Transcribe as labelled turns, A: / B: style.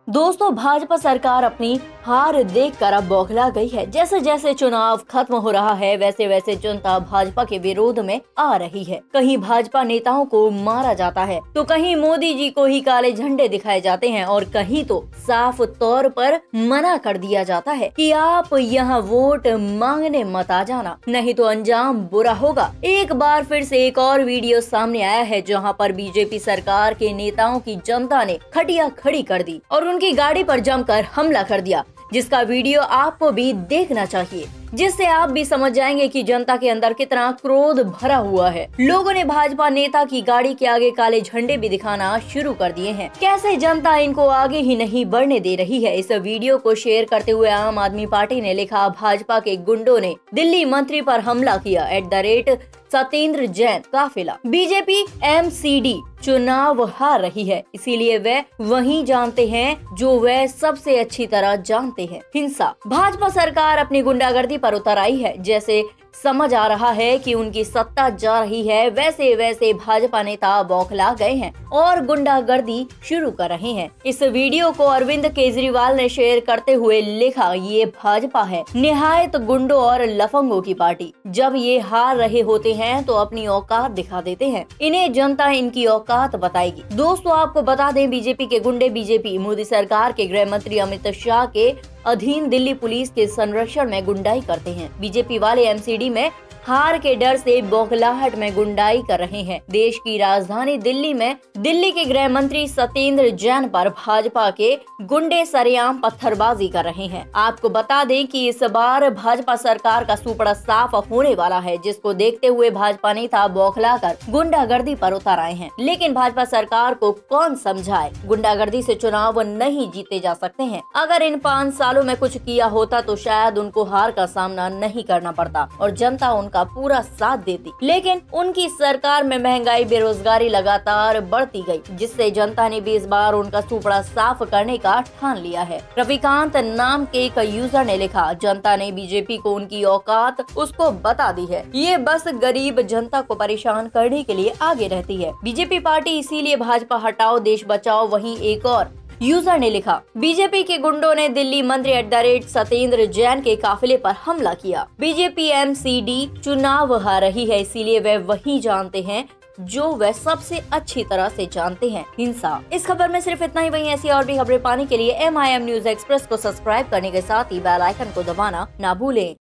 A: दोस्तों, भाजपा सरकार अपनी हार देखकर अब बौखला गई है। जैसे जैसे चुनाव खत्म हो रहा है, वैसे वैसे जनता भाजपा के विरोध में आ रही है। कहीं भाजपा नेताओं को मारा जाता है, तो कहीं मोदी जी को ही काले झंडे दिखाए जाते हैं और कहीं तो साफ तौर पर मना कर दिया जाता है कि आप यहाँ वोट मांगने मत आ जाना, नहीं तो अंजाम बुरा होगा। एक बार फिर से एक और वीडियो सामने आया है, जहाँ पर बीजेपी सरकार के नेताओं की जनता ने खटिया खड़ी कर दी और उनकी गाड़ी पर जमकर हमला कर दिया, जिसका वीडियो आपको भी देखना चाहिए, जिससे आप भी समझ जाएंगे कि जनता के अंदर कितना क्रोध भरा हुआ है। लोगों ने भाजपा नेता की गाड़ी के आगे काले झंडे भी दिखाना शुरू कर दिए हैं। कैसे जनता इनको आगे ही नहीं बढ़ने दे रही है। इस वीडियो को शेयर करते हुए आम आदमी पार्टी ने लिखा, भाजपा के गुंडों ने दिल्ली मंत्री पर हमला किया @सत्येंद्र जैन काफिला। बीजेपी MCD चुनाव हार रही है, इसीलिए वे वही जानते हैं जो वे सबसे अच्छी तरह जानते हैं, हिंसा। भाजपा सरकार अपनी गुंडागर्दी पर उतर आई है। जैसे समझ आ रहा है कि उनकी सत्ता जा रही है, वैसे वैसे भाजपा नेता बौखला गए हैं और गुंडागर्दी शुरू कर रहे हैं। इस वीडियो को अरविंद केजरीवाल ने शेयर करते हुए लिखा, ये भाजपा है, निहायत गुंडों और लफंगों की पार्टी। जब ये हार रहे होते हैं तो अपनी औकात दिखा देते हैं, इन्हें जनता इनकी औकात बताएगी। दोस्तों, आपको बता दें, बीजेपी के गुंडे बीजेपी मोदी सरकार के गृह मंत्री अमित शाह के अधीन दिल्ली पुलिस के संरक्षण में गुंडाई करते हैं। बीजेपी वाले MCD में हार के डर से बौखलाहट में गुंडाई कर रहे हैं। देश की राजधानी दिल्ली में दिल्ली के गृह मंत्री सत्येंद्र जैन पर भाजपा के गुंडे सरेआम पत्थरबाजी कर रहे हैं। आपको बता दें कि इस बार भाजपा सरकार का सुपड़ा साफ होने वाला है, जिसको देखते हुए भाजपा नेता बौखलाकर गुंडागर्दी पर उतर आए हैं। लेकिन भाजपा सरकार को कौन समझाए, गुंडागर्दी से चुनाव नहीं जीते जा सकते हैं। अगर इन 5 सालों में कुछ किया होता तो शायद उनको हार का सामना नहीं करना पड़ता और जनता उनका पूरा साथ देती। लेकिन उनकी सरकार में महंगाई, बेरोजगारी लगातार बढ़ती गई, जिससे जनता ने भी इस बार उनका सुपड़ा साफ करने का ठान लिया है। रविकांत नाम के एक यूजर ने लिखा, जनता ने बीजेपी को उनकी औकात उसको बता दी है, ये बस गरीब जनता को परेशान करने के लिए आगे रहती है। बीजेपी पार्टी इसीलिए भाजपा हटाओ देश बचाओ। वहीं एक और यूजर ने लिखा, बीजेपी के गुंडों ने दिल्ली मंत्री @सत्येंद्र जैन के काफिले पर हमला किया। बीजेपी MCD चुनाव हार रही है, इसीलिए वे वही जानते हैं जो वे सबसे अच्छी तरह से जानते हैं, हिंसा। इस खबर में सिर्फ इतना ही। वहीं ऐसी और भी खबरें पाने के लिए MIM न्यूज एक्सप्रेस को सब्सक्राइब करने के साथ ही बेल आइकन को दबाना ना भूलें।